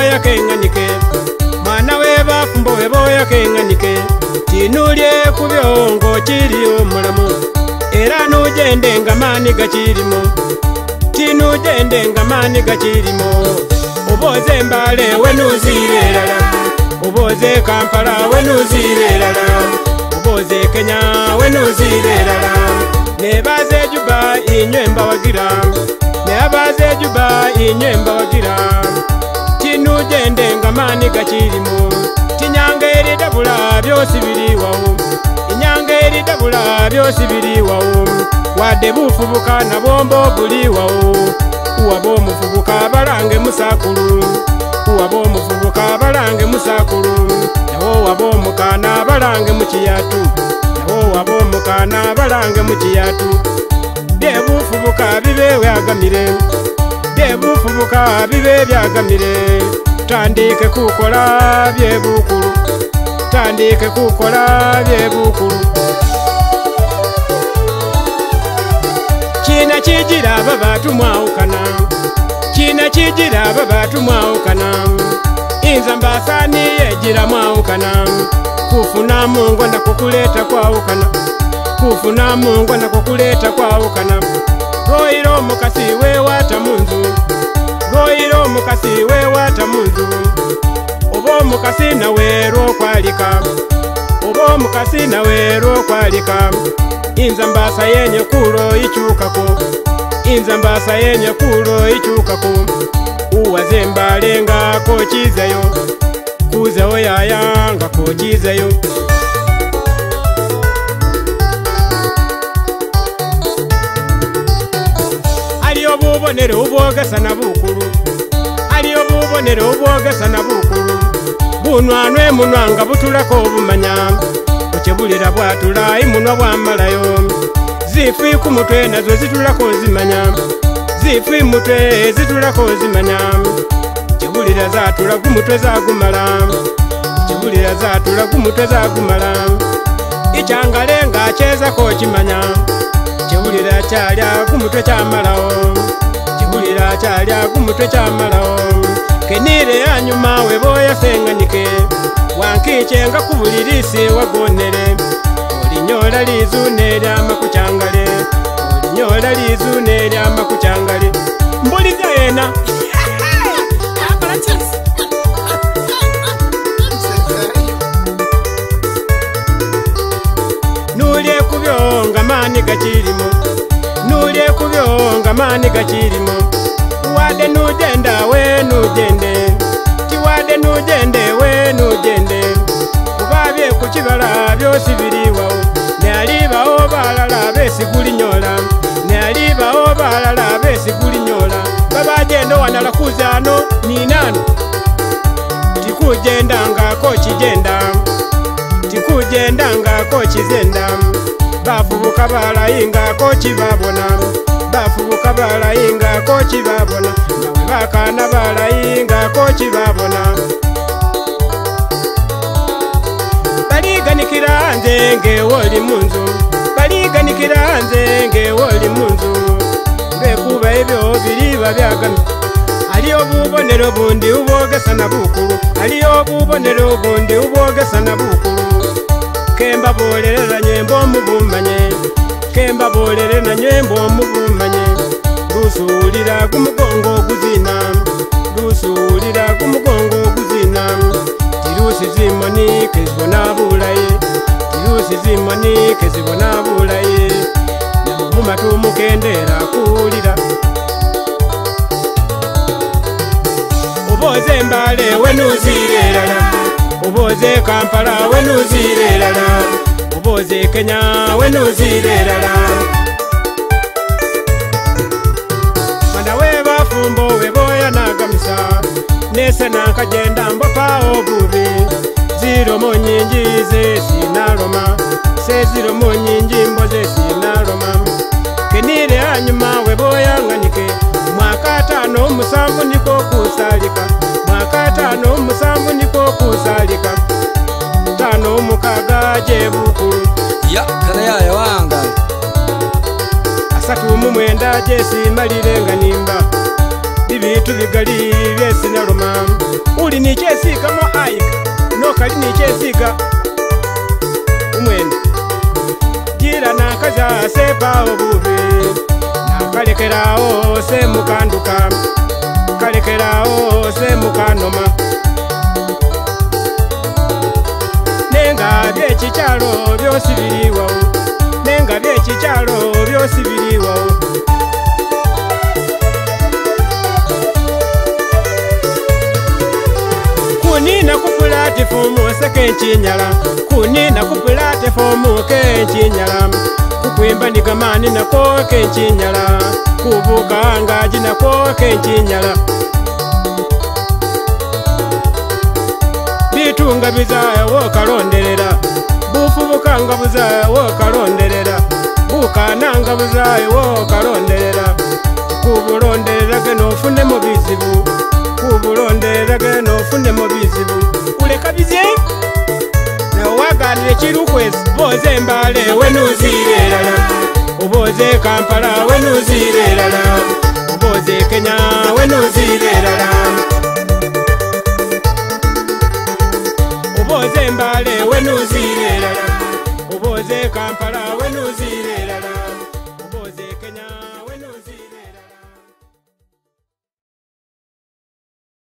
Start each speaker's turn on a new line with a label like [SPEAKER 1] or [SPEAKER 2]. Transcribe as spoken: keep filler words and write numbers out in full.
[SPEAKER 1] Weboya kenganike mwana webafumbo Weboya kenganike tinulye kubyongo kiri omulamu era nujende nga mani gakirimo tinujende nga mani gakirimo oboze mbale wenuzirelala oboze Kampala wenuzirelala oboze Kenya wenuzirelala nebaze Juba inywe mbawagira nebaze Juba inywe mbawagira tinujende nga mani gakirimo tinyangeri dabula byosi biliwawo inyangeri dabula byosi biliwawo wade bufubuka na bombo buliwawo uwabo mufubuka balange musakulu uwabo mufubuka balange musakulu nawo wabo mukana balange mukiyatu nawo wabo mukana balange mukiyatu byebufubuka bibe byagamire byebufubuka bibe byagamire tandike kukola byebukulu tandike kukola byebukulu China chijira babatu mwaukana China chijira babatu mwaukana Inzambasani yejira mwaukana kufuna Mungu na kukuleta kwaukana kufuna Mungu na kukuleta kwaukana Roiro mukasi we wata munzu Roiro mukasi we wata munzu Obo mukasi na wero kwalika Obo mukasi na wero kwalika Inzambasa yenye kulo ichukako Inzambasa yenye kulo ichukako Uwazembale nga kochizayo Kuzeho yaya nga kochizayo Aliyo bubonero ubwogesa na bukulu Aliyo bubonero ubwogesa na bukulu Bunwanwe munwanga butulako obumanya Uchebulira bwatula imunwa bwamalayo Zifwi kumutwe nazo zitulako zimanya Zifwi mutwe zitulako zimanya Chebulira zatula kumutwe zagumala Chebulira zatula kumutwe zagumala Ichangalenga cheza ko chimanya Chebulira chalya kumutwe chamalawo Chebulira chalya kumutwe chamalawo Kenire anyuma Weboya senganike Wankichenga kubulirisi wagonere Olinyola lizune lyama kuchangale Olinyola lizune lyama kuchangale Mbuliza yena Nulye kubyonga mani gachirimo Nulye kubyonga mani gachirimo Wade nujenda we nujende Tiwade nujende we nujende Ubabye kuchibala byosi biliwawo Nealibawo balala besi kulinyola Nealibawo balala besi kulinyola Babajendo wanala kuzano ninano Tikujenda nga kochijenda Tikujenda nga kochizenda Bafubuka balayinga kochibabona Bafubuka balayinga kochibabona Nawe bakana balayinga kochibabona Baliganikira nze nge woli munzu Baliganikira nze nge woli munzu Bekuba ebyo biliba byagami Aliyo bubonero bundi ubwogesa na bukulu Aliyo bubonero bundi ubwogesa na bukulu Kemba bolere na nyembo mubumanye Kemba bolere na nyembo mubumanye Lusulira kumugongo kuzina Lusulira kumugongo kuzina Tirusi zimoni kezibona bulaye Tirusi zimoni kezibona bulaye Mumatu mukendera kulira Uboze mbale wenuzirelala Uboze Kampala wenuzirelala Uboze Kenya wenuzirelala Manda webafumbo Weboya nagamisa Nese nankagenda mbopa obubi Ziro monyinji ze sinaloma Se ziro monyinji mboze sinaloma Kenire anyuma Weboya nganike Mwaka tano musambu niko kusalika Mwaka tano musambu niko kusalika Tano mukaga jebukulu
[SPEAKER 2] Ya kana ya wanga
[SPEAKER 1] Asatu mumwenda jesi malirenga nimba bibitu bigali byesinaloma uli nikyesiga mo aika nokali nikyesiga umwene jira nakaza sepa obubi nakalekerawo semukanduka kalekerawo semukanoma nenga byekikyalo byosi biliwawo nenga byekikyalo byosi biliwawo kunina ku platifomu sekenchinyala kunina ku platifomu kenchinyala kukwimba nigamani nako kenchinyala kubuka ngaji nako kenchinyala bitunga bizaya wokalonderera bufubukanga buzaya wokalonderera bukananga buzaya wokalonderera kubulonderera genofune mu bizibu kubulonderera genofune mu bizibu uleka bize nawaganire kirukwezi boze mbale wenuzirerala uboze Kampala wenuzirerala uboze Kenya wenuzirerala uboze mbale wenuzirerala uboze Kampala wenuzirerala